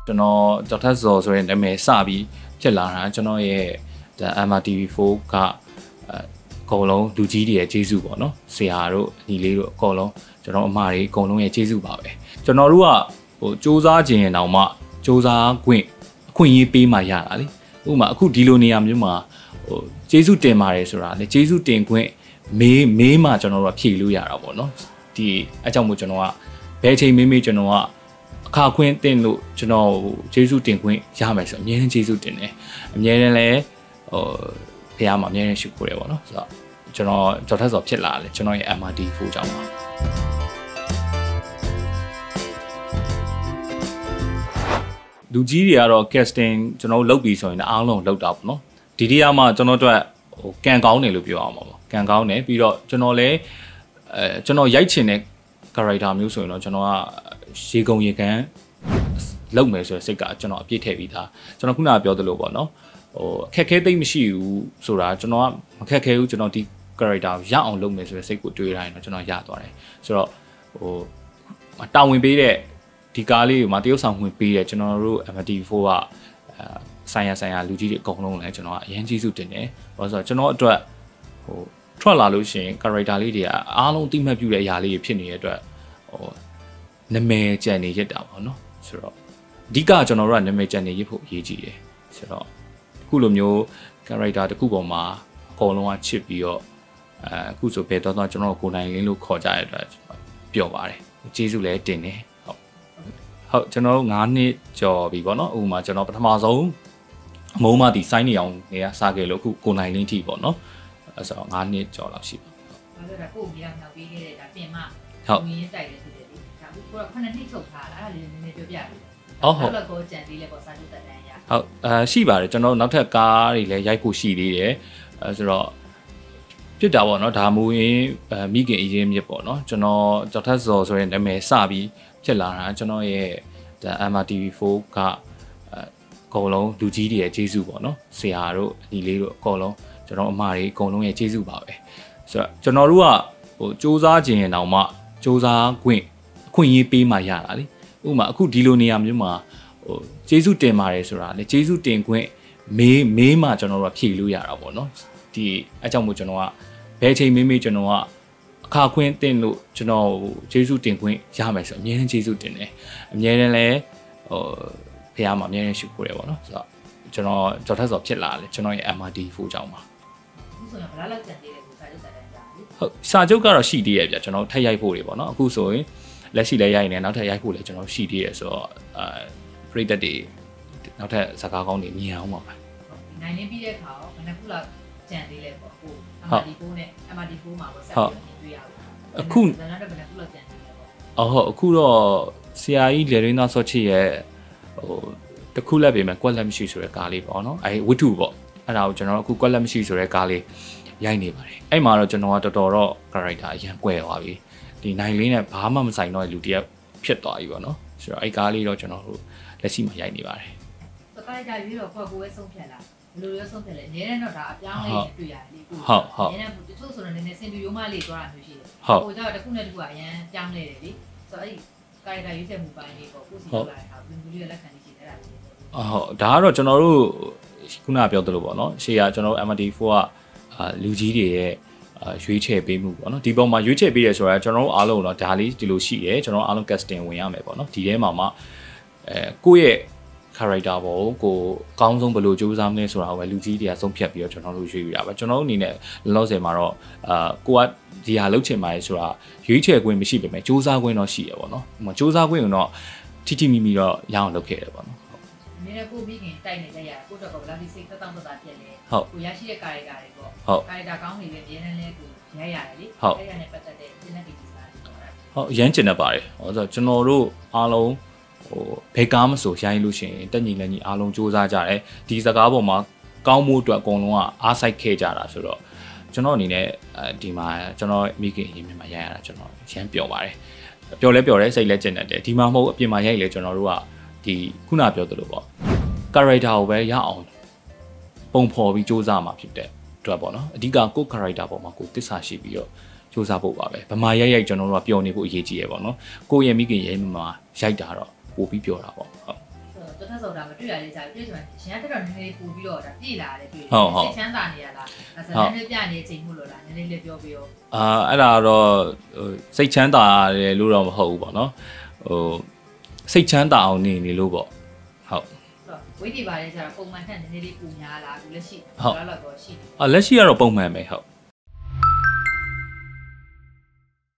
ကျွန်တော်ကြောက်ထက်စော်ဆိုရင်နာမည်စပြီးဖြစ်လာတာကျွန်တော်ရဲ့ဒါ MRTV4 က အကုန်လုံးလူကြီးတွေရဲ့ကျေးဇူးပေါ့နော်ဆရာတို့ညီလေးတို့အကုန်လုံးကျွန်တော်အမတွေအကုန်လုံးရဲ့ကျေးဇူးပါပဲကျွန်တော်တို့ကဟိုစူးစမ်းခြင်းရင်တောင်မှစူးစမ်းခွင့်အခွင့်အရေးပေးမှရတာလေဥပမာအခုဒီလိုနေရာမျိုးမှာဟိုကျေးဇူးတင်ပါတယ်ဆိုတာလေကျေးဇူးတင်ခွင့်မေးမှကျွန်တော်တို့ကဖြေလို့ရတာပေါ့နော်ဒီအကြောင်းမို့ကျွန်တော်ကဘယ်ချိန်မေးကျွန်တော်ကအခါခွင့်တင်လို့ကျွန်တော်ကျေးဇူးတင်ခွင့်ရမယ်ဆိုအများကြီးကျေးဇူးတင်တယ်အများကြီးလည်းဟိုဖះမှာအများကြီးရှိခိုးတယ်ပေါ့နော်ဆိုတော့ကျွန်တော်ကြော်ထက်စော်ဖြစ်လာတယ်ကျွန်တော်ရဲ့ MRT4 ကြောင့်ပါလူကြီးတွေကတော့ casting ကျွန်တော်လုပ်ပြီးဆိုရင်အားလုံးလုပ်တာပေါ့နော်ဒီတည်းကမှကျွန်တော်တို့ဟိုကန်ကောင်းတယ်လို့ပြောအောင်ပါပေါ့ကန်ကောင်းတယ်ပြီးတော့ကျွန်တော်လည်းကျွန်တော်ရိုက်ချင်တဲ့ character မျိုးဆိုရင်တော့ကျွန်တော်ကရေကုန်ရေကန်လုပ်မယ်ဆိုတဲ့စိတ်ကကျွန်တော်အပြည့်ထည့်ပြီးသားကျွန်တော်ခုနကပြောသလိုပေါ့နော်ဟိုအခက်ခဲသိမ့်မရှိဘူးဆိုတာကျွန်တော်ကမခက်ခဲဘူးကျွန်တော်ဒီ character ရအောင်လုပ်မယ်ဆိုတဲ့စိတ်ကိုတွေးတိုင်းတော့ကျွန်တော်ရသွားတယ်ဆိုတော့ဟိုတာဝန်ပေးတဲ့ဒီကားလေးကိုမှတရုတ်ဆောင်ဝင်ပေးတဲ့ကျွန်တော်တို့ MRT4 ကဆိုင်ရာလူကြီးတွေအကုန်လုံးလည်းကျွန်တော်ကအရင်ကျေးဇူးတင်တယ်ဘာလို့ဆိုတော့ကျွန်တော်အတွက်ဟိုထွက်လာလို့ရှိရင် character လေးတွေကအားလုံးသိမှတ်ပြုတဲ့အရာလေးတွေဖြစ်နေတဲ့အတွက်ဟိုနာမည်ကျန်နေရတာပေါ့နော်ဆိုတော့အဓိကကျွန်တော်တို့ကနာမည်ကျန်နေရဖို့အရေးကြီးတယ်ဆိုတော့အခုလိုမျိုး character တစ်ခုပေါ်မှာအကုန်လုံးကချစ်ပြီးတော့အခုဆိုဘယ်တော့ကျွန်တော်ကိုနိုင်လင်းလို့ခေါ်ကြရတဲ့အတွက်ပျော်ပါတယ်ကျေးဇူးလည်းတင်တယ်ဟုတ်ကျွန်တော်9နှစ်ကျော်ပြီပေါ့နော်ဥပမာကျွန်တော်ပထမဆုံးအမုံမတီစိုင်းနေအောင်နေရစားခဲ့လို့အခုကိုနိုင်လင်းထိပေါ့နော်အဲဆိုတော့9နှစ်ကျော်လောက်ရှိပါဟုတ်ကဲ့ဒါကိုကြီးတော့နောက်ပေးခဲ့တဲ့ဒါပြင်မဟုတ်ရင်းတိုက်တယ်ဖြစ်တယ်လေဒါအခုကတော့9နှစ်ချုပ်ထားတာအဲ့ဒါလေးနည်းနည်းပြောပြပေးဟုတ်တော့ကိုကြံသေးလဲပေါ့စာချုပ်တက်တန်းရဟုတ်ရှိပါတယ်ကျွန်တော်နောက်ထပ်ကားတွေလည်းရိုက်ဖို့ရှိသေးတယ်အဲဆိုတော့ဖြစ်တာပေါ့နော်ဒါမူရင်းမိခင်အရင်မြစ်ပေါ့နော်ကျွန်တော်ကြောက်ထက်စော်ဆိုရင်နာမည်စပြီးဖြစ်လာတာကျွန်တော်ရဲ့ဒါ MRTV4 ကအကုန်လုံးလူကြီးတွေရဲ့ကျေးဇူးပေါ့နော်ဆရာတို့ညီလေးတို့အကုန်လုံးကျွန်တော်အမတွေအကုန်လုံးရဲ့ကျေးဇူးပါပဲဆိုတော့ကျွန်တော်တို့ကဟိုစူးစမ်းခြင်းရင်တောင်မှစူးစမ်းခွင့်အခွင့်အရေးပေးမှရတာလေဥပမာအခုဒီလိုနေရာမျိုးမှာဟိုကျေးဇူးတင်ပါတယ်ဆိုတာလေကျေးဇူးတင်ခွင့်မေးမှကျွန်တော်တို့ကဖြေလို့ရတာပေါ့နော်ဒီအကြောင်းမို့ကျွန်တော်ကဘယ်ချိန်မေးကျွန်တော်ကအခါခွင့်တင်လို့ကျွန်တော်ကျေးဇူးတင်ခွင့်ရမယ်ဆိုအများကြီးကျေးဇူးတင်တယ်အများကြီးလည်းဟိုဖះမှာအများကြီးရှိခိုးတယ်ပေါ့နော်ဆိုတော့ကျွန်တော်ကြော်ထက်စော်ဖြစ်လာတယ်ကျွန်တော်ရဲ့ MRT4 ကြောင့်ပါအခုဆိုရင်ဘယ်လောက်ကျန်သေးလဲကိုစာချုပ်တက်တန်းကြာပြီဟုတ်စာချုပ်ကတော့ရှိသေးရဲ့ဗျကျွန်တော်ထပ်ရိုက်ဖို့တွေပေါ့နော်အခုဆိုရင်လက်ရှိလည်းရိုက်နေနောက်ထပ်ရိုက်ဖို့လည်းကျွန်တော်ရှိသေးရဲ့ဆိုတော့ပရိသတ်တွေနောက်ထပ်ဇာကားကောင်းတွေမြင်အောင်ပါနိုင်နေပြီးတဲ့အခါဘယ်နှခုလောက်ကျန်သေးလဲပေါ့ဟို MRT4 နဲ့ MRT4 မှာပေါ့ဆက်ပြီးတွေ့ရအောင်အခုဘယ်နှခုလောက်ကျန်သေးလဲပေါ့ဟုတ်အခုတော့ဆရာကြီးလေရင်းသားစောချစ်ရဲ့ဟိုတခုလက်ပြင်မှာကွက်လက်မရှိဆိုတဲ့ကားလေးပေါ့နော်အဲဝိတုပေါ့အဲ့ဒါကိုကျွန်တော်အခုကွက်လက်မရှိဆိုတဲ့ကားလေးရိုက်နေပါတယ်အဲ့မှာတော့ကျွန်တော်ကတော်တော်တော့ character အရင်ကွဲသွားပြီဒီနိုင်လေးနဲ့ဘာမှမဆိုင်တော့တဲ့လူတယောက်ဖြစ်သွားပြီပေါ့နော်ဆိုတော့အဲ့ကားလေးတော့ကျွန်တော်တို့လက်ရှိမှာရိုက်နေပါတယ်စကိုင်းကြပြီးတော့ခေါ်ကိုယ်ပဲဆုံးဖြတ်လာဘယ်လိုရောဆုံးဖြတ်လဲအများနဲ့တော့ဒါအပြောင်းလဲတွေ့ရတယ်လေကိုဟုတ်အများနဲ့တချို့ဆိုတော့နည်းနည်းစင်တူရိုးမလေးသွားတာမျိုးရှိတယ်ဟိုကျတော့တစ်ခုနဲ့တစ်ခုကအရင်ပြောင်းလဲတယ်လေဆိုတော့အဲ့ကာရီတာရွေးချက်မှုပိုင်းလေးပေါ့ကိုစီလာတာဘယ်လိုလဲလက်ခံနေရှိအဲ့ဒါလေးဟုတ်ဒါကတော့ကျွန်တော်တို့ခုနပြောသလိုပေါ့နော်ရှေ့ကကျွန်တော်တို့ MRT4 ကလူကြီးတွေရဲ့ရွေးချယ်ပေးမှုပေါ့နော်ဒီပုံမှာရွေးချယ်ပေးရဆိုတာကျွန်တော်တို့အားလုံးတော့ဒါလေးဒီလိုရှိတယ်ကျွန်တော်အားလုံး casting ဝင်ရမယ်ပေါ့နော်ဒီထဲမှာမှကိုယ့်ရဲ့ character ပေါ့ကိုအကောင်းဆုံးဘယ်လိုကြိုးစားမလဲဆိုတာကိုပဲလူကြီးတွေကဆုံးဖြတ်ပြီးတော့ကျွန်တော်တို့ရွေးရတာပဲကျွန်တော်တို့အနေနဲ့လောလောဆယ်မှာတော့ကိုကဒီဟာလုပ်ချင်ပါတယ်ဆိုတာရွေးချယ်ခွင့်မရှိပေမဲ့စူးစမ်းခွင့်တော့ရှိရပေါ့နော်ဟိုစူးစမ်းခွင့်ကတော့ထိမိမိတော့ရအောင်လုပ်ခဲ့တယ်ပေါ့နော်နည်းနည်းကိုပြီးခင်တိုက်နေကြရကိုတော့ကဘလာဒီစိတ်တောင်းတပြက်လေကိုရရှိတဲ့ကာရီတာတွေပေါ့ကာရီတာကောင်းနေပဲအရင်လည်းကိုရိုက်ရတယ်လေအဲ့ရနဲ့ပတ်သက်တဲ့ဒီနေ့ဒီစားတွေဟုတ်အရင်ကျင်နေပါတယ်ဟောဆိုကျွန်တော်တို့အားလုံးဟိုဘယ်ကားမဆိုရိုင်းလို့ရှိရင်တက်ညီလက်ညီအားလုံးစူးစမ်းကြတယ်ဒီစကားပေါ်မှာကောင်းမှုအတွက်အကုန်လုံးကအားစိုက်ခဲ့ကြတာဆိုတော့ကျွန်တော်အနေနဲ့ဒီမှာကျွန်တော်မိခင်အရင်မှာရိုက်ရတာကျွန်တော်ရမ်းပျော်ပါတယ်ပျော်လဲပျော်တယ်စိတ်လဲကျင်တယ်ဒီမှာမဟုတ်အပြင်မှာရိုက်လေကျွန်တော်တို့ကဒီခုနပြောသလိုပေါ့ character ကိုပဲရအောင်ပုံဖော်ပြီးစူးစမ်းမှာဖြစ်တဲ့အတွက်ပေါ့နော်အဓိကကို character ပေါ်မှာကိုသစ္စာရှိပြီးတော့စူးစမ်းဖို့ပါပဲဗမာရိုက်ကျွန်တော်တို့ကပျော်နေဖို့အရေးကြီးရပေါ့နော်ကိုယ့်ရဲ့မိခင်ရဲ့မှာရိုက်တာတော့ပို့ပြီးပျော်တာပေါ့ဟုတ်တော်ထပ်စောတာမတွေ့ရလေကြာတွေ့ချင်မှရှင်ကတက်တော့နည်းနည်းပို့ပြီးတော့ဒါပြေးလာတယ်တွေ့တယ်စိတ်ချမ်းသာနေရလားဇလန်နဲ့ပြနေချိန်မှုလို့လားနည်းနည်းလေးပြောပြီးတော့အဲ့ဒါတော့စိတ်ချမ်းသာတယ်လို့တော့မဟုတ်ဘူးပေါ့နော်စိတ်ချမ်းသာအောင်နေလို့ပေါ့ဟုတ်ဝိတ္တိပါလေကြာပုံမှန်ထက်နည်းနည်းလေးပိုများလာဘူးလက်ရှိတော့တော့ရှိတယ်လက်ရှိကတော့ပုံမှန်ပဲဟုတ်